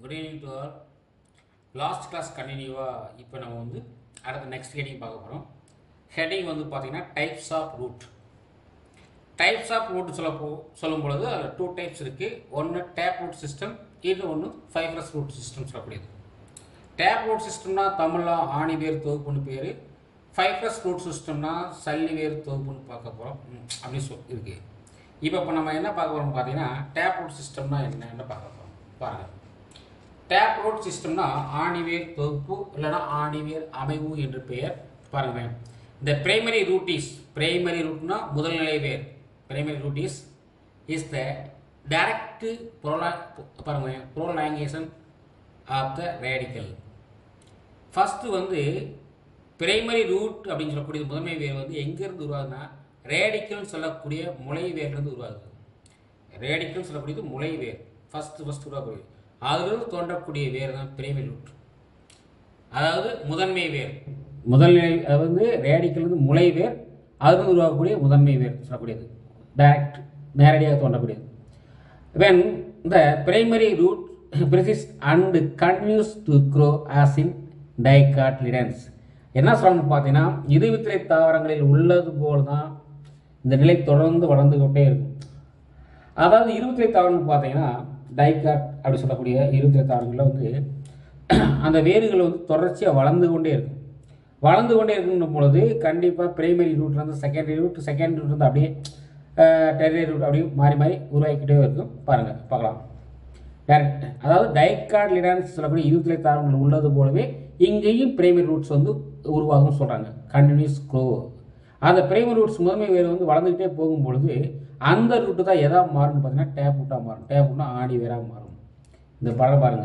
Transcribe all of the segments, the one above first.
Good evening to all. Last class continuous இப்போ நம்ம வந்து அடுத்த next heading பார்க்க போறோம். Heading வந்து பாத்தீங்கன்னா types of root. Types of root சொல்லும் பொழுது அதுல two types இருக்கு. ஒன்னு tap root system, இது ஒன்னு fibrous root system சொல்லக்கூடியது. Tap root systemனா தமிழ்ல ஆணி வேர் தொகுப்புன்னு பேரு. Fibrous root systemனா சல்லி வேர் தொகுப்புன்னு பார்க்க போறோம். அப்படி இருக்கு. இப்போ நம்ம என்ன பார்க்க போறோம் பாத்தீங்கன்னா tap root systemனா என்னன்னு பார்க்க போறோம். பாருங்க. Tap root systemனா ஆணிவேர் தொகுப்பு இல்லனா ஆணிவேர் அமைவு என்று பெயர். பாருங்க. The primary root னா முதல்நிலை வேர். Primary root is the direct prolongation of the radical. First வந்து primary root அப்படினு சொல்லக்கூடிய முதன்மை வேர் வந்து எங்க இருந்து உருவாகுதுனா radical சொல்லக்கூடிய முளை வேர்ல இருந்து உருவாகுது. Radical சொல்லக்கூடியது முளை வேர். first உருவாகுது. அதிலிருந்து தோன்றக்கூடிய வேர் தான் பிரைமரி ரூட். அதாவது முதன்மை வேர். முதல்நிலை வந்து ரேடிக்கல் வந்து முளை வேர், அதிலிருந்து உருவாகக்கூடிய முதன்மை வேர் சொல்லக்கூடியது. டைரக்ட் நேரடியாக தோன்றக்கூடியது. when the primary root persists and continues to grow as in dicotyledons. என்ன சொல்றாங்கன்னு பார்த்தீங்கன்னா இருவித்திலை தாவரங்களில் உள்ளது போல் தான் இந்த நிலை தொடர்ந்து வளர்ந்து கொண்டே இருக்கும். அதாவது இருவித்திலை தாவரம்னு பார்த்தீங்கன்னா டைகாட் அப்படி சொல்லக்கூடிய இருவித்திலை தாவரங்களில் வந்து அந்த வேர்கள் வந்து தொடர்ச்சியாக வளர்ந்து கொண்டே இருக்கும். வளர்ந்து கொண்டே இருக்கும் பொழுது கண்டிப்பாக பிரைமரி ரூட்லேருந்து செகண்டரி ரூட் வந்து அப்படியே டெரினரி ரூட் அப்படியே மாறி மாறி உருவாக்கிட்டே இருக்கும். பாருங்கள் பார்க்கலாம். டேரக்ட் அதாவது டைகாட்லிடான்ஸ் சொல்லக்கூடிய இருவித்திலை தாவரங்கள் உள்ளது போலவே இங்கேயும் பிரைமரி ரூட்ஸ் வந்து உருவாகும் சொல்கிறாங்க. Continues grow. அந்த பிரைமரி ரூட்ஸ் முதன்மை வேர் வந்து வளர்ந்துக்கிட்டே போகும்பொழுது அந்த ரூட்டு தான் எதா மாறும்னு பார்த்தீங்கன்னா டேப் ரூட்டாக மாறும். டேப் ரூட்னா ஆணி வேராக மாறும். இந்த படம் பாருங்க.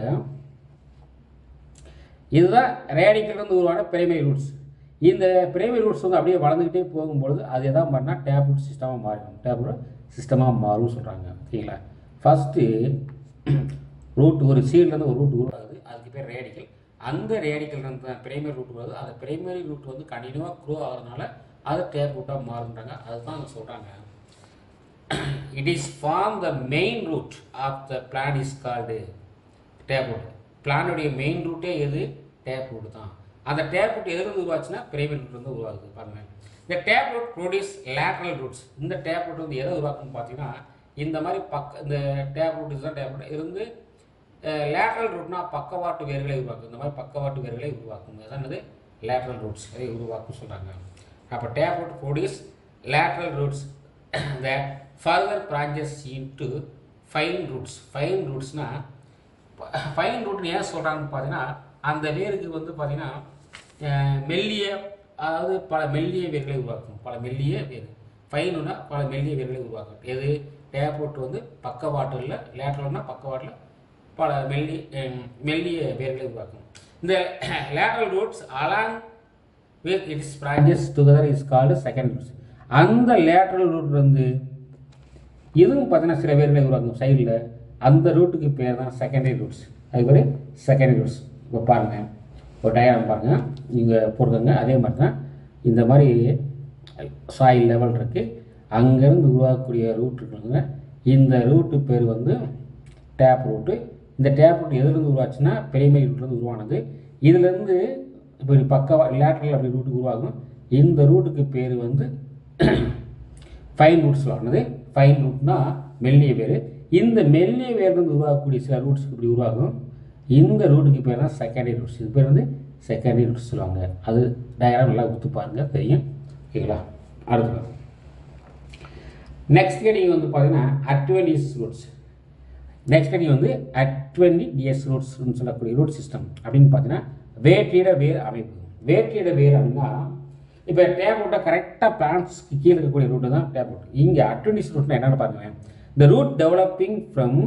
இதுதான் ரேடிக்கல்லேருந்து உருவான பிரைமரி ரூட்ஸ். இந்த பிரைமரி ரூட்ஸ் வந்து அப்படியே வளர்ந்துக்கிட்டே போகும்பொழுது அது எதா மாறினா டேப் ரூட் சிஸ்டமாக மாறிடும். டேப் ரூட் சிஸ்டமாக மாறும்னு சொல்கிறாங்க. ஓகேங்களா? ஃபஸ்ட்டு ரூட் ஒரு சீட்லேருந்து ஒரு ரூட் உருவாகுது. அதுக்கு பேர் ரேடிக்கல். அந்த ரேடிக்கல்லேருந்து தான் பிரைமரி ரூட் வருது. அந்த பிரைமரி ரூட் வந்து கண்டினியூவாக க்ரோ ஆகிறதுனால அது டேப் ரூட்டாக மாறுன்றாங்க. அதுதான் அவங்க சொல்கிறாங்க. It is from the main root of the plant is called tap root. Plant உடைய main root எது? tap root தான். அந்த tap root எதிலிருந்து உருவாச்சுன்னா primary root இருந்து உருவாகுது. பாருங்க. இந்த tap root produce lateral roots. இந்த tap root வந்து எதை உருவாக்குன்னு பார்த்தீங்கன்னா இந்த மாதிரி இந்த tap root இதுதான் tap root இருந்து lateral rootனா பக்கவாட்டு வேர்களை உருவாக்கும். இந்த மாதிரி பக்கவாட்டு வேர்களை உருவாக்கும். அதான் என்னது? lateral roots அதை உருவாக்கும் சொல்றாங்க. அப்போ tap root produce lateral roots that further branches into fine roots. Fine rootsனா fine root ஏன் சொல்றாங்கன்னு பார்த்தீங்கன்னா அந்த வேருக்கு வந்து பார்த்தீங்கன்னா மெல்லிய அதாவது பல மெல்லிய வேர்களை உருவாக்கும். பல மெல்லிய வேர். ஃபைனுனா பல மெல்லிய வேர்களை உருவாக்கும். எது? டேப் ரூட் வந்து பக்கவாட்டில், லேட்டரல்னா பக்கவாட்டில் பல மெல்லிய வேர்களை உருவாக்கும். இந்த lateral roots along with its branches together is called second roots. அந்த லேட்டரல் ரூட் வந்து இதுவும் பார்த்தீங்கன்னா சில வேர்களை உருவாக்கும் சைடில். அந்த ரூட்டுக்கு பேர் தான் செகண்டரி ரூட்ஸ். அது பேர் செகண்டரி ரூட்ஸ். இப்போ பாருங்கள், ஒரு டயக்ராம் பாருங்கள், நீங்கள் போட்டுக்கோங்க. அதே மாதிரி தான் இந்த மாதிரி சாயில் லெவல் இருக்குது. அங்கேருந்து உருவாக்கக்கூடிய ரூட் இருக்குங்க. இந்த ரூட்டு பேர் வந்து டேப் ரூட்டு. இந்த டேப் ரூட் எதுலேருந்து உருவாச்சுன்னா பிரைமரி ரூட்லேருந்து உருவானது. இதுலேருந்து இப்போ பக்க லேட்டரல் அப்படி ரூட்டுக்கு உருவாகும். இந்த ரூட்டுக்கு பேர் வந்து ஃபைன் ரூட்ஸ் ஆனது. ஃபைன் ரூட்னா மெல்லிய வேர். இந்த மெல்லிய வேர்லேருந்து உருவாக்கக்கூடிய சில ரூட்ஸ்க்கு இப்படி உருவாகும். இந்த ரூட்டுக்கு பேர் தான் செகண்டரி ரூட்ஸ். இது பேர் வந்து செகண்டரி ரூட்ஸ் சொல்லுவாங்க. அது டயக்ராம் நல்லா ஊற்று பாருங்க, தெரியும். ஓகேங்களா? அடுத்து நெக்ஸ்ட் ஹெடிங் வந்து பார்த்தீங்கன்னா அட்வென்டிஸ் ரூட்ஸ். நெக்ஸ்ட் ஹெடிங் வந்து அட்வென்டிஸ் ரூட்ஸ்னு சொல்லக்கூடிய ரூட் சிஸ்டம் அப்படின்னு பார்த்தீங்கன்னா வேற்றிட வேர் அமைப்பு. வேற்றிட வேர் அப்படின்னா இப்போ டேப் ரூட்டை கரெக்டாக பிளான்ட்ஸ்க்கு கீழே இருக்கக்கூடிய ரூட்டு தான் டேப் ரூட். இங்கே அட்வென்டிஸ் ரூட்னா என்னென்னு பாருங்க. The root developing from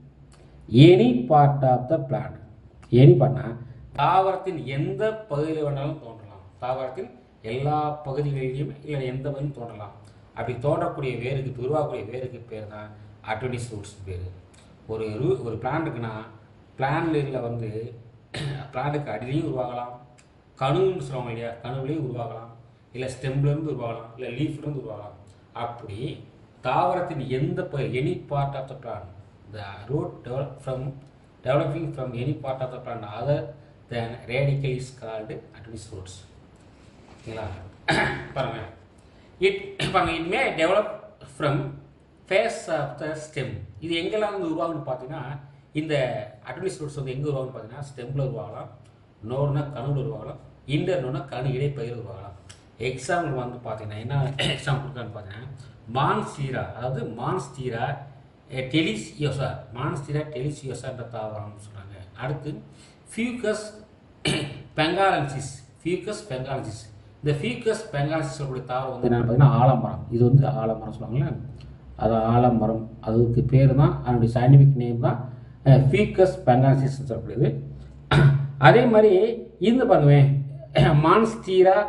any part of the plant. Any பார்ட்னா தாவரத்தின் எந்த பகுதியில் வேணாலும் தோன்றலாம். தாவரத்தின் எல்லா பகுதிகளிலையும் இல்லை எந்த பகுதியும் தோன்றலாம். அப்படி தோன்றக்கூடிய வேருக்கு உருவாகக்கூடிய வேருக்கு பேர் தான் அட்வென்டிஸ் ரூட்ஸ் பேர். ஒரு பிளான்ட் இருக்குன்னா பிளான்ல வந்து பிளான்ட்டுக்கு அடியிலையும் உருவாகலாம், கணுன்னு சொல்லுவாங்க இல்லையா, கணுவிலையும் உருவாகலாம், இல்லை ஸ்டெம்லேருந்து உருவாகலாம், இல்லை லீஃப்லேருந்து உருவாகலாம். அப்படி தாவரத்தின் எந்த any part of the plant the root develop from developing from any part of the plant other than radicle is called adventitious roots. ஓகேங்களா? பாருங்க, it may develop from face of the stem. இது எங்கெல்லாம் வந்து உருவாகுன்னு பார்த்தீங்கன்னா, இந்த adventitious roots வந்து எங்கே உருவாகுன்னு பார்த்தீங்கன்னா, ஸ்டெம்மில் உருவாகலாம், நோர்னா கணுவில் உருவாகலாம், இன்டர்னோனா கணு இடைப்பயிர் உருவாகலாம். எக்ஸாம்பிள் வந்து பார்த்தீங்கன்னா என்ன எக்ஸாம்பிள் கொடுக்கான்னு பார்த்தீங்கன்னா, மான்ஸ்டீரா, அதாவது மான்ஸ்டீரா டெலிசியோசா, மான்ஸ்டீரா டெலிசியோசான்ற தாவரம்னு சொல்கிறாங்க. அடுத்து ஃபியூகஸ் பெங்காலன்சிஸ், ஃபியூகஸ் பெங்காலன்சிஸ். இந்த ஃபியூகஸ் பெங்காலன்சிஸ் சொல்லக்கூடிய தாவரம் வந்து என்னென்னு பார்த்தீங்கன்னா ஆலமரம். இது வந்து ஆலமரம் சொல்லுவாங்களே, அது ஆலமரம், அதுக்கு பேர் தான், அதனுடைய சயின்டிஃபிக் நேம் தான் ஃபியூகஸ் பெங்காலன்சிஸ் சொல்லக்கூடியது. அதே மாதிரி இந்த பாருங்களேன், மான்ஸ்டீரா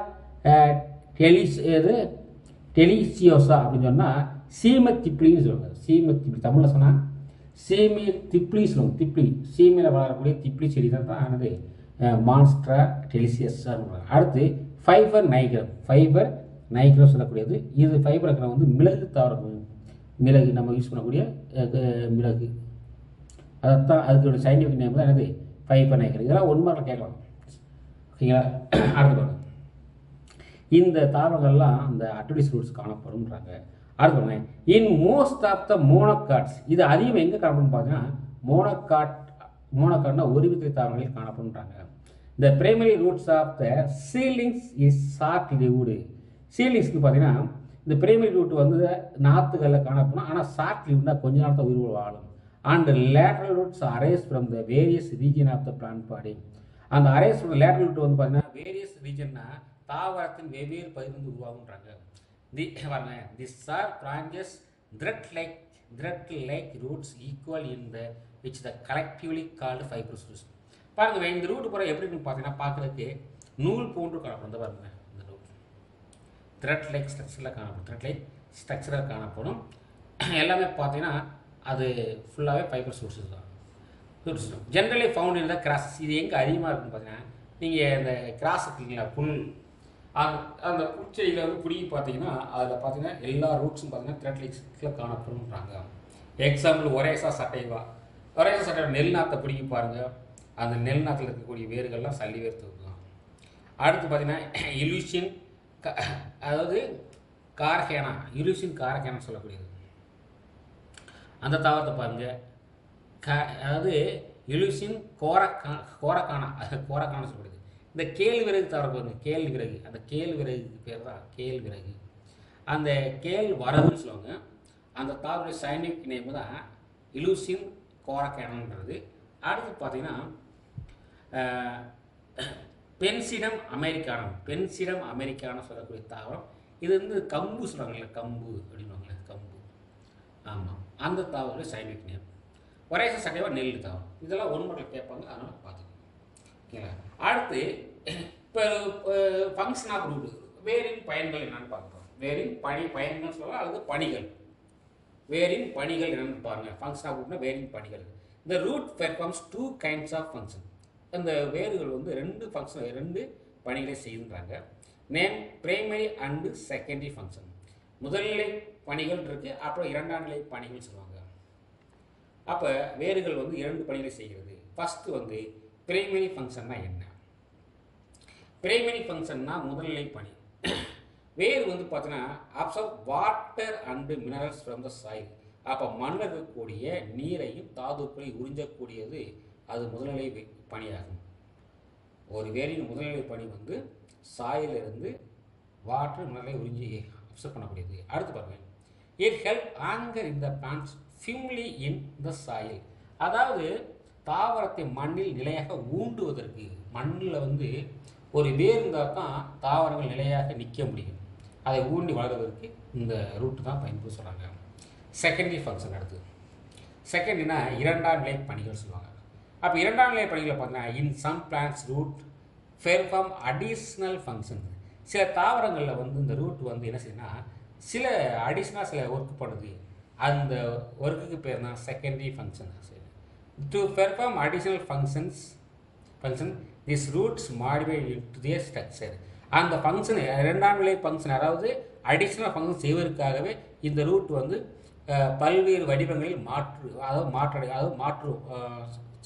டெலிசியோசா அப்படின்னு சொன்னால் சீமத்திப்ளின்னு சொல்லுவாங்க. சீமத்திப்ளி தமிழில் சொன்னால் திப்ளி சொல்லுவாங்க. திப்ளி, சீமையில் வளரக்கூடிய திப்ளி செடி தான் ஆனது மான்ஸ்ட்ரா டெலிசியஸாக சொல்லுவாங்க. அடுத்து ஃபைபர் நைக்ரம், ஃபைபர் நைக்ரம் சொல்லக்கூடியது. இது ஃபைபர் நைக்ரம் வந்து மிளகு தாவரம், மிளகு நம்ம யூஸ் பண்ணக்கூடிய மிளகு, அதைத்தான் அதுக்கு சயின்டிஃபிக் நேம் தான் என்னது ஃபைபர் நைக்ரம். இதெல்லாம் ஒன்று கேட்கலாம். ஓகேங்களா? அடுத்து பாருங்க, இந்த தாவரங்கள்லாம் அந்த adventitious roots காணப்படும்ன்றாங்க. அடுத்து பாருங்க, in most of the monocots, இது அதிகம் எங்கே காணப்படும் பார்த்தீங்கன்னா மோனோகாட்னா ஒருவித தாவரங்களில் காணப்படும்ன்றாங்க. இந்த primary roots of the seedlings is short lived. சீலிங்ஸ்க்கு பார்த்தீங்கன்னா இந்த பிரைமரி ரூட் வந்து நாற்றுகளில் காணப்படும், ஆனால் ஷார்ட் லிவ்னா கொஞ்ச நாள் தான் உயிர் வாழும். And lateral roots arise from the various region of the plant body. அந்த அரைஸ் ஃப்ரம் லேட்டரல் ரூட் வந்து பார்த்தீங்கன்னா வேரியஸ் ரீஜன்னா தாவரத்தின் வெவ்வேறு பகுதியிலிருந்து உருவாகுன்றாங்க. These are branches thread-like roots equal in the which the collectively called fibrous roots. பாருங்க, இந்த root பூரா எப்படி இருக்குன்னு பார்த்தீங்கன்னா பார்க்குறதுக்கு நூல் போன்று காணப்படும். இந்த பாருங்க, இந்த ரூட் த்ரெட்-லைக் ஸ்ட்ரக்சரில் காணப்படும், த்ரெட்-லைக் ஸ்ட்ரக்சரில் காணப்படும். எல்லாமே பார்த்தீங்கன்னா அது ஃபுல்லாகவே ஃபைபரஸ் ரூட்ஸ் தான். Generally found in the grass. இது எங்கே அதிகமாக இருக்குன்னு பார்த்தீங்கன்னா, நீங்கள் இந்த கிராஸ் இருக்குங்களா, புல், அந்த புற்செடியில் வந்து பிடிங்கி பார்த்தீங்கன்னா அதில் பார்த்தீங்கன்னா எல்லா ரூட்ஸும் பார்த்தீங்கன்னா த்ரெட் லைக்ஸில் காணப்படும்ன்றாங்க. எக்ஸாம்பிள் ஒரேசா சட்டைவா, ஒரேசா சட்டைவா நெல் நாற்றை பிடிங்கி பாருங்கள், அந்த நெல் நாற்றில் இருக்கக்கூடிய வேர்கள்லாம் சல்லி வேர் தூக்கும். அடுத்து பார்த்தீங்கன்னா இலூஷின், அதாவது கார்கேனா, இலூஷின் கார்கேனா சொல்லக்கூடியது அந்த தாவரத்தை பாருங்கள். அதாவது இலூஷின் கோரக்கானா சொல்லக்கூடியது. இந்த கேழ்விறகு தாவரம் பாருங்க, கேழ்விறகு, அந்த கேழ்விறகுக்கு பேர் தான் கேழ்விறகு. அந்த கேழ்வரகுன்னு சொல்லுவாங்க. அந்த தாவர சயின்டிஃபிக் நேம் தான் இலூசின் கோரக்கேனன்றது. அடுத்து பார்த்தீங்கன்னா பென்சிடம் அமெரிக்கானம் சொல்லக்கூடிய தாவரம். இது வந்து கம்பு சொல்லுவாங்கல்ல, கம்பு அப்படின்வாங்களே, கம்பு. ஆமாம், அந்த தாவர சயின்டிஃபிக் நேம். ஒரேசா சட்டைவா நெல் தாவரம். இதெல்லாம் ஒன்றுமட்டில் கேட்பாங்க, அதனால் பார்த்துக்கோங்க. ஓகேங்களா? அடுத்து இப்போ ஃபங்க்ஷன் ஆஃப் ரூட், வேரின் பயன்கள் என்னென்னு பார்ப்போம். வேரின் பயன்கள் சொல்லலாம், அல்லது பணிகள். வேரின் பணிகள் என்னென்னு பாருங்கள். ஃபங்க்ஷன் ஆஃப் ரூட்னா வேரின் பணிகள். இந்த root performs 2 kinds of function. அந்த வேர்கள் வந்து 2 பணிகளை செய்கின்றாங்க. Name primary and secondary function. முதல்நிலை பணிகள் இருக்குது, அப்புறம் 2ஆம் நிலை பணிகள் சொல்லுவாங்க. அப்போ வேர்கள் வந்து 2 பணிகளை செய்கிறது. ஃபஸ்ட்டு வந்து பிரைமரி ஃபங்க்ஷன்னா என்ன? பிரைமரி ஃபங்க்ஷன்னா முதல்நிலை பணி. வேர் வந்து பார்த்தீங்கன்னா absorb water and minerals from the soil. அப்போ மண்ணில் இருக்கக்கூடிய நீரையும் தாதுக்களை உறிஞ்சக்கூடியது அது முதல்நிலை பணியாகும். ஒரு வேரின் முதல்நிலை பணி வந்து சாயிலிருந்து வாட்டர் மினரலை உறிஞ்சி அப்சர்வ் பண்ணக்கூடியது. அடுத்து பாருங்கள், it help anchor in the plants firmly in the soil. அதாவது தாவரத்தை மண்ணில் நிலையாக ஊண்டுவதற்கு, மண்ணில் வந்து ஒரு வேர் இருந்தால் தான் தாவரங்கள் நிலையாக நிற்க முடியும். அதை ஊண்டி வளர்வதற்கு இந்த ரூட்டு தான் பயன்படுத்த சொல்கிறாங்க. Secondary function. அடுத்து செகண்ட்னா 2ஆம் நிலை பணிகள் சொல்லுவாங்க. அப்போ 2ஆம் நிலை பணிகளை பார்த்தீங்கன்னா in some plants root perform additional function. சில தாவரங்களில் வந்து இந்த ரூட் வந்து என்ன செய்யுன்னா சில அடிஷ்னலாக சில ஒர்க் பண்ணுது. அந்த ஒர்க்குக்கு பேர் தான் secondary function. To perform additional function, these roots modify into their structure. அந்த ஃபங்க்ஷன் 2ஆம் நிலை ஃபங்க்ஷன், அதாவது அடிஷ்னல் ஃபங்க்ஷன் செய்வதற்காகவே இந்த ரூட் வந்து பல்வேறு வடிவங்களில் மாற்று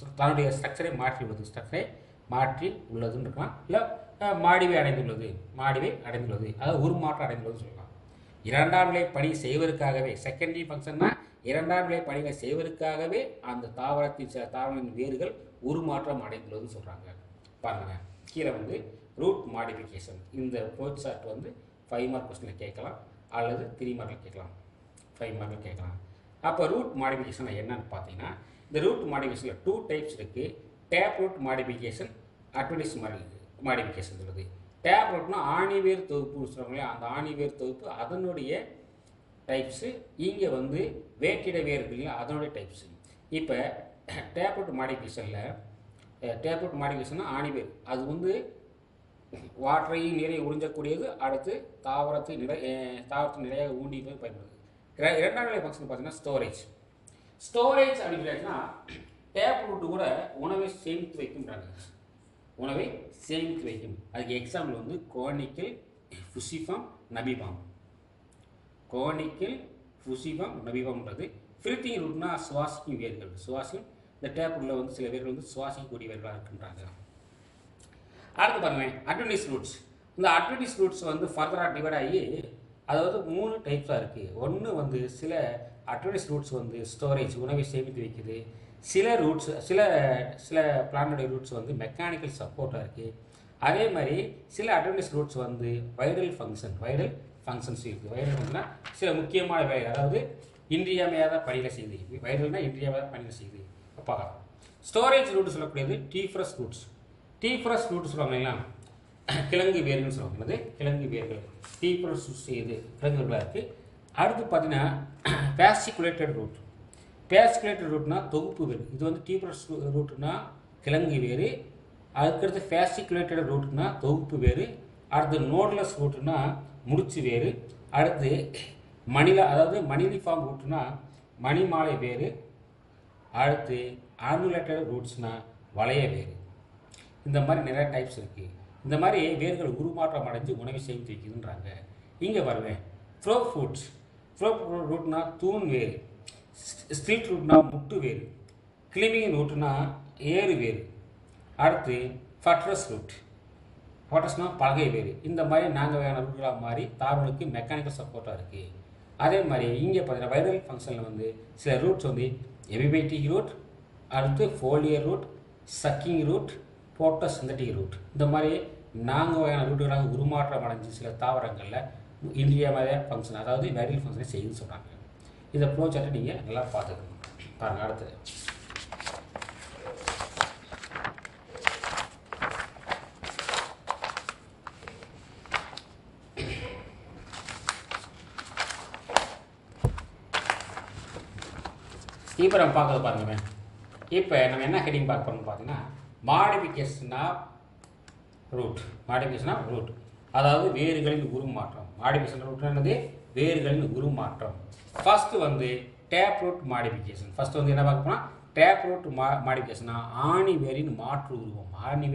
தன்னுடைய ஸ்ட்ரக்சரை மாற்றி உள்ளதுன்னு இருக்கலாம். இல்லை மாடிவை அடைந்துள்ளது, அதாவது உருமாற்றம் அடைந்துள்ளதுன்னு சொல்லலாம். இரண்டாம் நிலை பணி செய்வதற்காகவே, செகண்டரி ஃபங்க்ஷன்னா இரண்டாம் நிலை பணிகளை செய்வதற்காகவே அந்த தாவரங்களின் வேர்கள் உருமாற்றம் அடைந்துள்ளதுன்னு சொல்கிறாங்க. பாருங்க, கீழே வந்து ரூட் மாடிஃபிகேஷன். இந்த போர்ட் சார்ட் வந்து 5 மார்க் கொஸ்டினில் கேட்கலாம் அல்லது 3 மார்க்கில் கேட்கலாம், 5 மார்க்கில் கேட்கலாம். அப்போ ரூட் மாடிஃபிகேஷன் என்னன்னு பார்த்தீங்கன்னா, இந்த ரூட் மாடிஃபிகேஷனில் 2 டைப்ஸ் இருக்குது. Tap root modification, adventitious modification சொல்லுது. டேப் ரூட்னா ஆணிவேர் தொகுப்புன்னு சொல்கிறாங்களே, அந்த ஆணிவேர் தொகுப்பு அதனுடைய டைப்ஸு. இங்கே வந்து வேற்றிட வேர் இருக்குல்லையா, அதனுடைய டைப்ஸு. இப்போ டேப் ரூட் மாடிஃபிகேஷன்னா ஆணிவேர், அது வந்து வாட்டரையும் நீரையும் உறிஞ்சக்கூடியது. அடுத்து தாவரத்தை நிலையாக ஊண்டி பயன்படுது. இரண்டாம் நிலை ஃபங்க்ஷன் பார்த்தீங்கன்னா ஸ்டோரேஜ் அப்படின்னா டேப் ரூட்டு கூட உணவை சேமித்து வைக்கும்ன்றாங்க. அதுக்கு எக்ஸாம்பிள் வந்து கோனிக்கல் ஃபுசிஃபம் நபிபம்ன்றது. ஃபில்டிங் ரூட்னா சுவாசிக்கும் வேர்கள். இந்த டேப் ரூட்டில் வந்து சில வேர்கள் வந்து சுவாசிக்கக்கூடிய வேர்களாக இருக்குன்றாங்க. அடுத்து பாருங்க, அட்வென்டிஸ் ரூட்ஸ். இந்த அட்வென்டிஸ் ரூட்ஸ் வந்து ஃபர்தராக டிவைட் ஆகி, அதாவது 3 டைப்ஸாக இருக்குது. ஒன்று வந்து சில அட்வென்டிஸ் ரூட்ஸ் வந்து ஸ்டோரேஜ், உணவை சேமித்து வைக்குது. சில பிளான்டோட ரூட்ஸ் வந்து மெக்கானிக்கல் சப்போர்ட்டாக இருக்குது. அதே மாதிரி சில அட்வென்டிஸ் ரூட்ஸ் வந்து வைடல் ஃபங்க்ஷன்ஸ் இருக்குது. வைடல் ஃபங்க்ஷன்னா சில முக்கியமான வேலை, அதாவது இன்றியமையாத பணிகளை செய்யுது. வைடல்னா இன்றியமையாத பணிகளை செய்யுது. பார்க்கலாம். ஸ்டோரேஜ் ரூட் சொல்லக்கூடியது டீஃப்ரஸ் ரூட்ஸ் சொல்லுவாங்க இல்லைங்களா, கிழங்கு வேர்கள் சொல்லுவாங்க. கிழங்கு வேர்கள் டீஃப்ரஸ் செய்யுது, கிழங்குகளாக இருக்குது. அடுத்து பார்த்தீங்கன்னா பேசிகுலேட்டட் ரூட்னா தொகுப்பு வேர். இது வந்து டீஃப்ரஸ் ரூட்னா கிழங்கு வேறு. அதுக்கடுத்து பேசிகுலேட்டட் ரூட்னா தொகுப்பு வேறு. அடுத்து நோட்லெஸ் ரூட்னா முடிச்சு வேறு. அடுத்து மணிலிஃபார்ம் ரூட்னா மணிமாலை வேறு. அடுத்து ஆனுலேட்டட் ரூட்ஸ்னா வளைய வேறு. இந்த மாதிரி நிறைய டைப்ஸ் இருக்குது. இந்த மாதிரி வேர்கள் உருமாற்றம் அடைஞ்சு உணவை சேமித்து வைக்குதுன்றாங்க. இங்கே வருவேன், ஃப்ரோப் ரூட்னா தூண் வேறு. ஸ்ட்ரீட் ரூட்னா முட்டு வேறு. கிளிமிங் ரூட்னா ஏறு வேறு. அடுத்து ஃபட்ரஸ்னா பலகை வேறு. இந்த மாதிரி நாங்கள் வேண ரூட்களாக மாறி தாவரங்களுக்கு மெக்கானிக்கல் சப்போர்ட்டாக இருக்குது. அதே மாதிரி இங்கே பார்த்தீங்கன்னா வைரல் ஃபங்க்ஷனில் வந்து சில ரூட்ஸ் வந்து எபிபேட்டிக் ரூட், அடுத்து foliar root, sucking root, photosynthetic root. இந்த மாதிரி 4 வகையான ரூட்டுகளாக உருமாற்றம் அடைஞ்சு சில தாவரங்களில் இன்றியமையாத ஃபங்க்ஷன், அதாவது வைரல் ஃபங்க்ஷனை செய்யுன்னு சொல்கிறாங்க. இந்த ஃப்ளோ சார்ட்டை நீங்கள் நல்லா பார்த்துக்கணும். பாருங்கள், அடுத்தது இப்போ நம்ம பார்க்கறது பாருங்க. இப்போ நம்ம என்ன ஹெட்டிங் பார்க்க போகிறோம்னு பார்த்தீங்கன்னா மாடிஃபிகேஷன் ஆஃப் ரூட், அதாவது வேர்களின் உருமாற்றம். மாடிஃபிகேஷன் ரூட் என்னது? வேர்களின் உருமாற்றம். ஃபர்ஸ்ட் வந்து டேப் ரூட் மாடிஃபிகேஷன். ஃபர்ஸ்ட் வந்து என்ன பார்க்க போனால் டேப் ரூட் மாடிஃபிகேஷனா ஆணிவேரின் மாற்று உருவம்.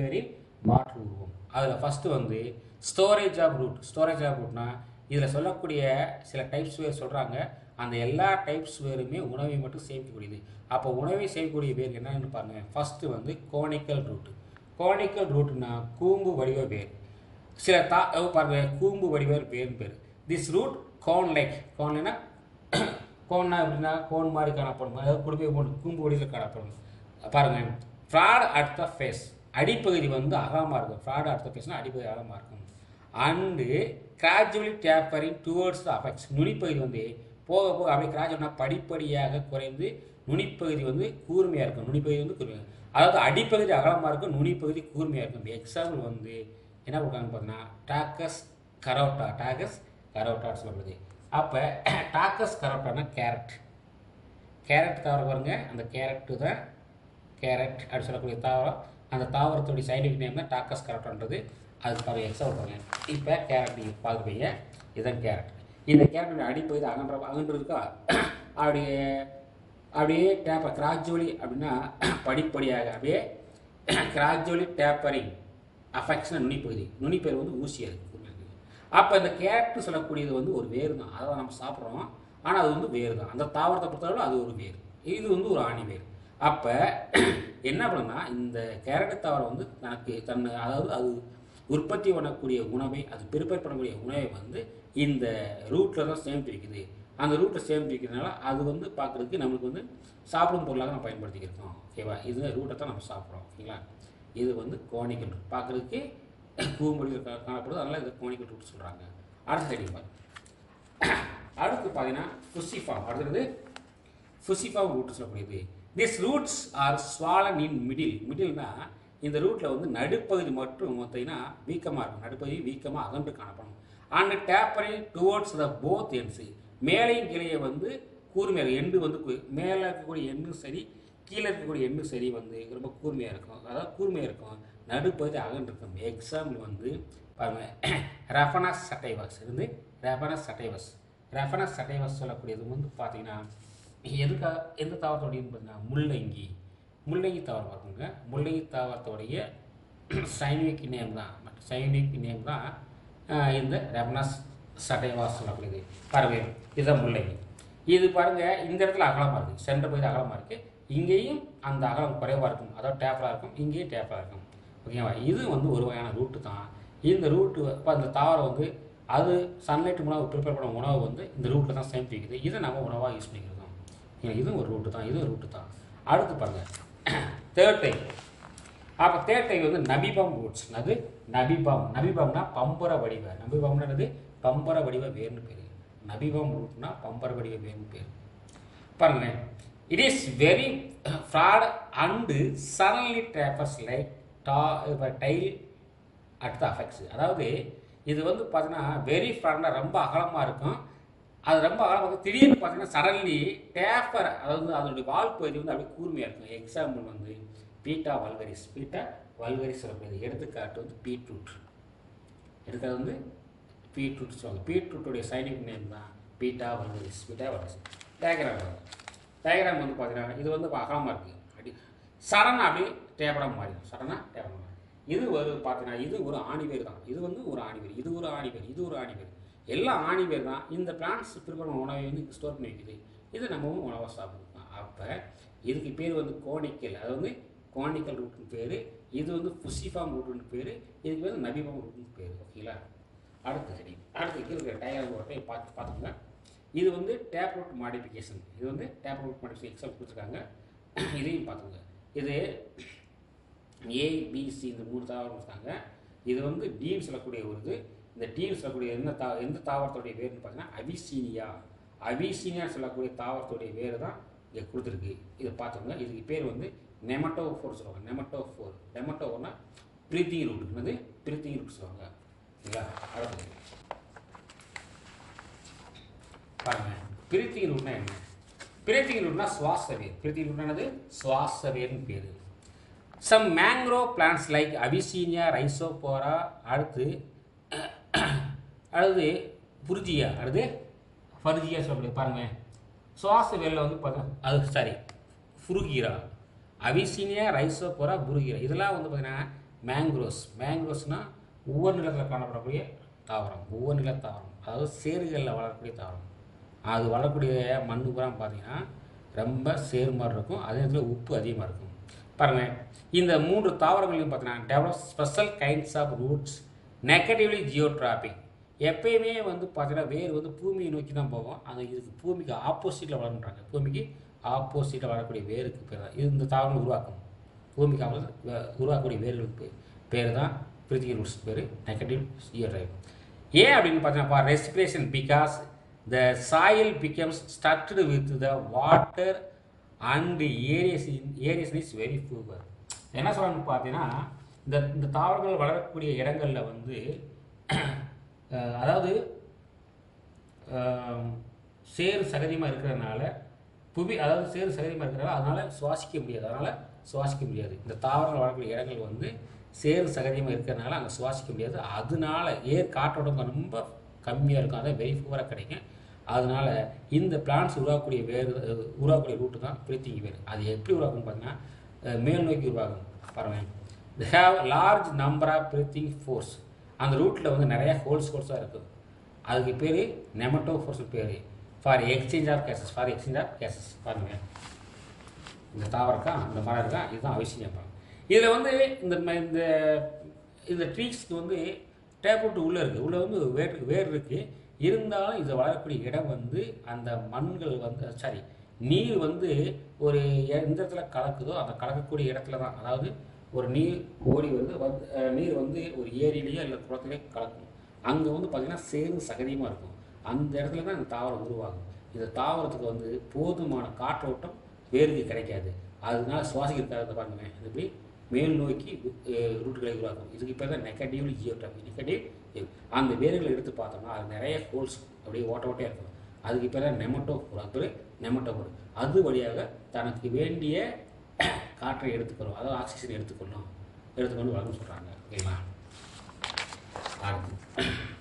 அதில் ஃபஸ்ட்டு வந்து ஸ்டோரேஜ் ஆஃப் ரூட்னா இதில் சொல்லக்கூடிய சில டைப்ஸ் வேர் சொல்கிறாங்க. அந்த எல்லா டைப்ஸ் வேருமே உணவை மட்டும் சேமிக்கக்கூடியது. அப்போ உணவை சேமிக்கக்கூடிய வேர் என்னன்னு பாருங்கள். ஃபஸ்ட்டு வந்து கோனிக்கல் ரூட்னா கூம்பு வடிவ வேர். சில பாருங்க, கூம்பு வடிவ வேர்னு பேர். திஸ் ரூட் கோன்லைனா கோன்னா எப்படின்னா கோன் மாதிரி காணப்படும், அதாவது கூம்பு வடிவில் காணப்படும். பாருங்கள், ஃப்ராட் அட் த ஃபேஸ், அடிப்பகுதி வந்து அகலமாக இருக்கும். ஃப்ராட் அட் த ஃபேஸ்னால் அடிப்பகுதி அகலமாக இருக்கும். And gradually tapering towards the apex, நுனிப்பகுதி வந்து போக அப்படியே கிராஜுவல்னா படிப்படியாக குறைந்து நுனிப்பகுதி வந்து கூர்மையாக இருக்கும். அதாவது அடிப்பகுதி அகலமாக இருக்கும், நுனிப்பகுதி கூர்மையாக இருக்கும். எக்ஸாம்பிள் வந்து என்ன கொடுக்காங்கன்னு பார்த்தீங்கன்னா டாக்கஸ் கரோட்டா சொல்லப்படுது. அப்போ டாக்கஸ் கரோட்டானா கேரட் தாவரம் பாருங்க. அந்த கேரட் அப்படி சொல்லக்கூடிய தாவரம். அந்த தாவரத்துடைய சயின்டிஃபிக் நேம் தான் டாக்கஸ் கரோட்டான்றது. அது பாருங்கள், எக்ஸாம்பிள் பாருங்கள். இப்போ கேரட் நீங்கள் பார்க்குறீங்க, இதுதான் கேரட். இந்த கேரட்டுடைய அடிப்பகுதி அகன்றிருக்கா, அப்படியே கிராஜுவலி அப்படின்னா படிப்படியாக அப்படியே கிராஜுவலி டேப்பரிங் அஃபெக்ஷன் நுனிப்பகுதி வந்து ஊசியாக இருக்குது. அப்போ இந்த கேரட் சொல்லக்கூடியது வந்து ஒரு வேர் தான். அதை நம்ம சாப்பிட்றோம், ஆனால் அது வந்து வேர் தான். அந்த தாவரத்தை பொறுத்தவரை அது ஒரு வேர், இது வந்து ஒரு ஆணி வேர். அப்போ என்ன பண்ணுன்னா இந்த கேரட்டு தாவரம் வந்து அதாவது அது உற்பத்தி பண்ணக்கூடிய உணவை, அது ப்ரிப்பேர் பண்ணக்கூடிய உணவை வந்து இந்த ரூட்டில் தான் சேமித்து வைக்குது. அந்த ரூட்டை சேமித்து வைக்கிறதுனால அது வந்து பார்க்குறதுக்கு நம்மளுக்கு வந்து சாப்பிடும் பொருளாக நம்ம பயன்படுத்திக்கிருக்கோம். ஓகேவா? இது ரூட்டை தான் நம்ம சாப்பிட்றோம். ஓகேங்களா? இது வந்து கோனிக்கல் ரூட், பார்க்குறதுக்கு பூமொழியில் காணப்படுது, அதனால் இது கோனிக்கல் ரூட் சொல்கிறாங்க. அடுத்த ஹெட்டிங் பாருங்க. அடுத்து பார்த்தீங்கன்னா ஃபுசிஃபார்ம். அடுத்தது ஃபுசிஃபார்ம் ரூட் சொல்லக்கூடியது. This roots are swollen in மிடில்னா இந்த ரூட்டில் வந்து நடுப்பகுதி மட்டும் பார்த்தீங்கன்னா வீக்கமாக இருக்கும். நடுப்பகுதி வீக்கமாக அகன்று காணப்படும். And tapering towards the both ends, மேலையும் கீழே வந்து கூர்மையாக எண்டு வந்து மேலே இருக்கக்கூடிய எண்ணும் சரி, கீழே இருக்கக்கூடிய எண்ணும் சரி வந்து ரொம்ப கூர்மையாக இருக்கும். அதாவது கூர்மையாக இருக்கும், நடுப்பகுதி அகன்று இருக்கும். எக்ஸாம்பிள் வந்து பாருங்கள், ரெஃபனஸ் சட்டைவஸ் இருந்து ரெஃபனஸ் சட்டைவஸ் சொல்லக்கூடியது வந்து பார்த்தீங்கன்னா எந்த தாவரத்தோடையும் பார்த்தீங்கன்னா முள்ளங்கி தாவரம் பார்க்குங்க. முள்ளங்கி தாவரத்தோடைய சைனிக் நேம் தான் இந்த ரெஃபனஸ் சட்டைவாஸ் சொல்லக்கூடியது. பாருங்க, இதுதான் முள்ளங்கி. இது பாருங்கள், இந்த இடத்துல அகலமாக இருக்குது, சென்டர் பகுதி அகலமாக இருக்குது, இங்கேயும் அந்த அகலம் குறைவாக இருக்கும், அதாவது டேப்பராக இருக்கும், இங்கேயும் டேப்பராக இருக்கும். ஓகேவா? இது வந்து ஒரு வகையான ரூட்டு தான். இந்த ரூட்டு இப்போ அந்த தாவரம் வந்து அது சன்லைட் மூலம் ப்ரிப்பேர் பண்ண உணவு வந்து இந்த ரூட்டில் தான் சேமித்து வைக்குது. இதை நம்ம உணவாக யூஸ் பண்ணிக்கிறோம். இதுவும் ஒரு ரூட்டு தான். அடுத்து பாருங்கள், தேர்ட் டைப். அப்போ தேர்ட் டைப் வந்து நபிபாம் ரூட்ஸ். அது நபிபாம்னா பம்பர வடிவ, பம்பர வடிவ வேர்னு பேர். நபிபாம் ரூட்னா பம்பர வடிவ வேர்னு பேர். பாருங்களேன், it is very broad and suddenly tapers like tail at the apex. அதாவது இது வந்து பார்த்தீங்கன்னா வெரி ஃப்ராட்னா ரொம்ப அகலமாக இருக்கும். அது ரொம்ப அகலமாக திடீர்னு பார்த்தீங்கன்னா சடன்லி டேப்பர், அதாவது அதனுடைய வால் பகுதி வந்து அப்படியே கூர்மையாக இருக்கும். எக்ஸாம்பிள் வந்து பீட்டா வல்கரிஸ் சொல்லக்கூடியது. எடுத்துக்காட்டு வந்து பீட்ரூட். எடுக்கிறது வந்து பீட்ரூட் சொல்லுவாங்க. பீட்ரூட்டுடைய சைனிக் நேம் தான் பீட்டா வல்கரிஸ். டயக்ராம் வந்து பார்த்தீங்கன்னா இது வந்து அகலமாக இருக்குது, அப்படி சடனாக அப்படியே டேப்பராக மாறிடும். இது ஒரு பார்த்தீங்கன்னா இது ஒரு ஆணிவேர் தான். இது வந்து ஒரு ஆணிவேர், இது ஒரு ஆணிவேர், எல்லாம் ஆணிவேர் தான். இந்த பிளான்ட்ஸ் ப்ரிப்பேர் பண்ண உணவை வந்து ஸ்டோர் பண்ணி வைக்குது. இது நம்மவும் உணவாக சாப்பிடுவோம். அப்போ இதுக்கு பேர் வந்து கோனிக்கல், அது வந்து கோனிக்கல் ரூட்னு பேர். இது வந்து ஃபுசிஃபார்ம் ரூட்னு பேர். இதுக்கு பேர் நபிபாம் ரூட்னு பேர். ஓகேங்களா? அடுத்து இருக்கிற டயக்ராம் பார்த்துக்கோங்க. இது வந்து டேப் ரூட் மாடிஃபிகேஷன். எக்ஸாம்பிள் கொடுத்துருக்காங்க, இதையும் பார்த்துக்கோங்க. இது ஏபிசி இந்த 3 தாவரம் கொடுத்தாங்க. இது வந்து டீன் சொல்லக்கூடிய ஒரு இது. இந்த டீன் சொல்லக்கூடிய எந்த தாவரத்துடைய வேர்னு பார்த்தீங்கன்னா அவிசீனியா சொல்லக்கூடிய தாவரத்துடைய வேர் தான் இங்கே கொடுத்துருக்கு. இதை பார்த்துக்கோங்க. இதுக்கு பேர் வந்து நெமட்டோஃபோர் சொல்லுவாங்க. நெமட்டோஃபோர்னா பிரீத்திங் ரூட் சொல்லுவாங்க. சரிங்களா? அடுத்தது பாருங்க, பிரீத்திங் ரூட்னா என்ன? பிரீத்திங் ரூட்னா சுவாச வேர்னு பேர். Some mangrove plants like Avicennia, Rhizophora, அடுத்து புர்ஜியா, ஃபர்ஜியா சொல்லக்கூடிய பாருங்க, சுவாச வேரில் வந்து பார்த்தா ஃபுருகீரா, அவிசீனியா, ரைசோபோரா, புருகீரா, இதெல்லாம் வந்து பார்த்தீங்கன்னா மேங்க்ரோஸ்னால் ஒவ்வொரு நிலத்தில் காணப்படக்கூடிய தாவரம். அதாவது சேறுகளில் வளரக்கூடிய தாவரம். அது வளரக்கூடிய மண் பூரா பார்த்தீங்கன்னா ரொம்ப சேறு மாதிரி இருக்கும், அதே நேரத்தில் உப்பு அதிகமாக இருக்கும். பாருங்கள், இந்த 3 தாவரங்களையும் பார்த்தீங்கன்னா develop special kinds of roots negatively geotropic. எப்பயுமே வந்து பார்த்தீங்கன்னா வேர் வந்து பூமியை நோக்கி தான் போகும். அது இதுக்கு பூமிக்கு ஆப்போசிட்டில் வளர்ந்துறாங்க. பூமிக்கு ஆப்போசிட்டில் வரக்கூடிய வேருக்கு பேர் தான் இது. இந்த தாவரங்கள் உருவாக்கும் பூமிக்கு உருவாக்கக்கூடிய வேர்களுக்கு பேர் தான் பிரீத்திங் ரூட்ஸ் பேர், நெகட்டிவ் ஜியோட்ராபிக். ஏன் அப்படின்னு பார்த்தீங்கன்னா respiration, because the soil becomes stuck with the water and aeration is very poor. என்ன சொல்லணும்னு பார்த்தீங்கன்னா இந்த தாவரங்கள் வளரக்கூடிய இடங்களில் வந்து அதாவது சேறு சகதியமாக இருக்கிறதுனால அதனால் சுவாசிக்க முடியாது. இந்த தாவரங்கள் வளரக்கூடிய இடங்கள் வந்து சேறு சகதியமாக இருக்கிறதுனால அங்கே சுவாசிக்க முடியாது. அதனால காற்றோட்டம் ரொம்ப கம்மியாக இருக்கும், அதான் வெரி ஃபுவராக கிடைக்கும். அதனால் இந்த பிளான்ட்ஸ் உருவாக்கக்கூடிய ரூட்டு தான் பிரீத்திங் வேர். அது எப்படி உருவாக்குன்னு பார்த்தீங்கன்னா மேல் நோக்கி உருவாகும். பாருங்கள், they have large number of breathing force. அந்த ரூட்டில் வந்து நிறையா ஹோல்ஸாக இருக்குது. அதுக்கு பேர் நெமட்டோஃபோர்ஸ் பேர். ஃபார் எக்ஸ்சேஞ்ச் ஆஃப் கேசஸ் பாருங்கள். இந்த தாவரம் இருக்கா, இந்த மரம் இருக்கா, இதுதான் அவசியம் கேட்பாங்க. இதில் வந்து இந்த இந்த இந்த ட்ரீஸ்க்கு வந்து டேப்ரூட் உள்ளே இருக்குது, உள்ளே வந்து வேர் இருக்குது. இருந்தாலும் இது வளரக்கூடிய இடம் வந்து அந்த மண்கள் வந்து சாரி நீர் வந்து ஒரு எந்த இடத்துல கலக்குதோ அந்த கலக்கக்கூடிய இடத்துல தான், அதாவது ஒரு நீர் ஓடி வந்து நீர் வந்து ஒரு ஏரியிலேயோ இல்லை குளத்துலேயோ கலக்கும். அங்கே வந்து பார்த்திங்கன்னா சேரும் சகதியமாக இருக்கும். அந்த இடத்துல தான் இந்த தாவரம் உருவாகும். இந்த தாவரத்துக்கு வந்து போதுமான காற்றோட்டம் வேருக்கு கிடைக்காது. அதனால சுவாசிக்கிறதுக்காக பாருங்க இது போய் மேல் நோக்கி ரூட்டுகளை உருவாக்கும். இதுக்கு இப்போ தான் நெகட்டிவ்லி ஜியோட்ராபி. நெகட்டிவ் அந்த வேர்களை எடுத்து பார்த்தோம்னா அது நிறைய ஹோல்ஸ் அப்படியே ஓட்டையாக இருக்கும். அதுக்கு இப்போ தான் நெமட்டோஃபோர், அது பேர் நெமட்டோஃபோர். அது வழியாக தனக்கு வேண்டிய காற்றை எடுத்துக்கொள்ளும், அதாவது ஆக்சிஜன் எடுத்துக்கொண்டு வளர்ந்து சொல்கிறாங்க. ஓகேங்களா? அடுத்து